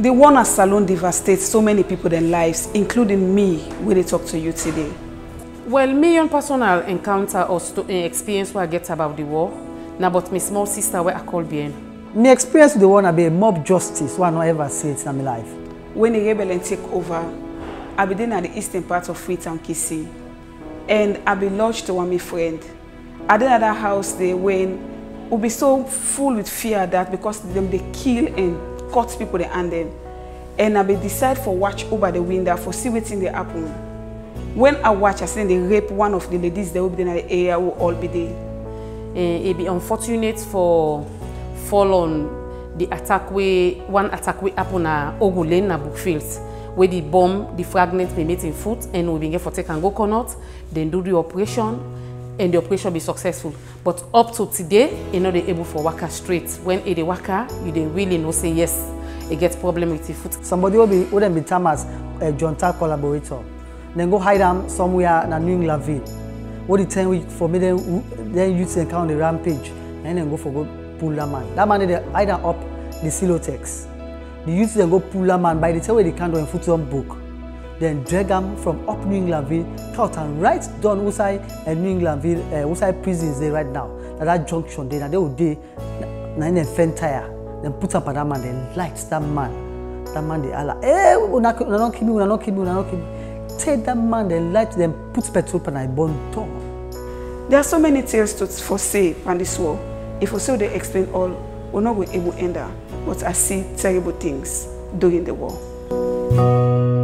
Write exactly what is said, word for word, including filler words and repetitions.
The war na salon devastates so many people their lives, including me, when they talk to you today. Well, me own personal encounter or experience what I get about the war, now but my small sister where I call bien. My experience with the war na be mob justice, what I not ever see it in my life. When the rebellion take over, I be then at the eastern part of Freetown, Kissy, and I be lodged to one my friend. I then at that house there when we be so full with fear that because them they kill and cut people they hand them, and I be decide for watch over the window for see what's in the happen. When I watch, I see they rape one of the ladies that will be in the area will all be there. Uh, it be unfortunate for fall on the attack way one attack way happen na Ogulane na Brookfields, where the bomb the fragment be made in foot and we begin for take and go coconut, then do the operation. And the operation be successful. But up to today, you're not able for waka straight. When it a waka, you don't really know say yes, it gets problem with the foot. Somebody will be wouldn't be termed as a junta collaborator. Then go hide them somewhere in New Englandville. What the time for me then then you can count the rampage and then go for go pull that man. That man they hide them up the Silotex. The youth then go pull that man by the time where they can't do a foot on book. Then drag them from up New Englandville, out and right down outside uh, New Englandville, uh, outside prisons there right now. At that junction there, and they would do nine and fan tire. Then put up at that man, then light that man. That man they Allah, eh, we not not kill me, we not kill me, we not kill me. Take that man, then light, then put petrol and I burn tongue. There are so many tales to foresee on this war. If we say they explain all, we're not able to end up. But I see terrible things during the war.